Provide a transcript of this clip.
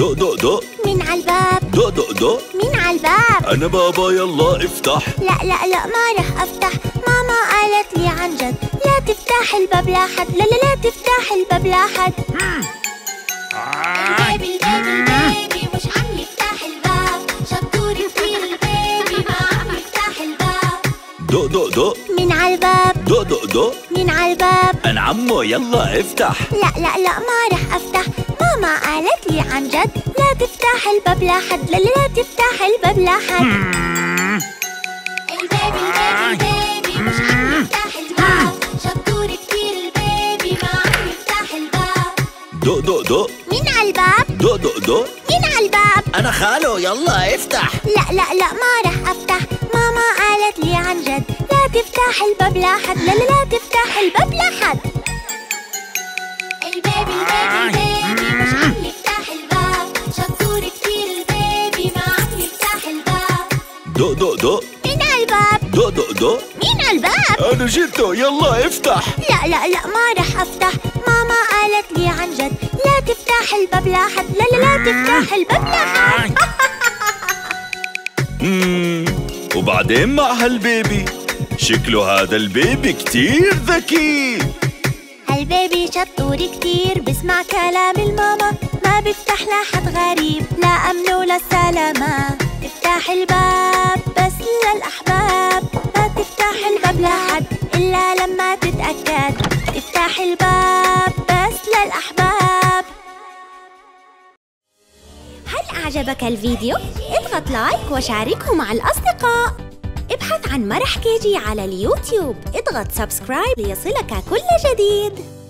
دق دق دق. مين عالباب؟ دق دق دق. مين عالباب؟ أنا بابا، يلا افتح. لا لا لا ما رح أفتح، ماما قالت لي عن جد لا تفتح الباب لأحد. لا لا لا تفتح الباب لأحد. البيبي البيبي البيبي مش عم يفتح الباب، شطور كتير البيبي ما عم يفتح الباب. دق دق دق. مين عالباب؟ دق دق دق. مين عالباب؟ أنا عمو، يلا افتح. لا لا لا ما رح أفتح، ماما قالت لي عن جد لا تفتح الباب لأحد. لا لا لا تفتح الباب لأحد. البيبي البيبي البيبي مش عم يفتح الباب، شطور كتير البيبي ما عم يفتح الباب. دق دق دق. مين عالباب؟ دق دق دق. مين عالباب؟ أنا خالو، يلا افتح. لا لا لا ما رح أفتح، ماما قالت لي عن جد لا تفتح الباب لأحد. لا لا لا تفتح الباب لأحد. البيبي البيبي البيبي مش عم يفتح الباب، شطور كتير البيبي ما عم يفتح الباب. دق دق دق. مين عالباب؟ دق دق دق. مين عالباب؟ أنا جيتو، يلا افتح. لا لا لا ما رح أفتح، ماما قالت لي عن جد لا تفتح الباب لأحد. لا لا لا تفتح الباب لأحد. وبعدين مع هالبيبي، شكله هذا البيبي كتير ذكي. هالبيبي شطور كتير، بسمع كلام الماما، ما بفتح لحد غريب، لا أمن ولا سلامة. افتح الباب بس للأحباب، لا تفتح الباب لحد إلا لما تتأكد. افتح الباب بس للأحباب. هل أعجبك الفيديو؟ اضغط لايك وشاركه مع الأصدقاء. ابحث عن مرح كيجي على اليوتيوب، اضغط سبسكرايب ليصلك كل جديد.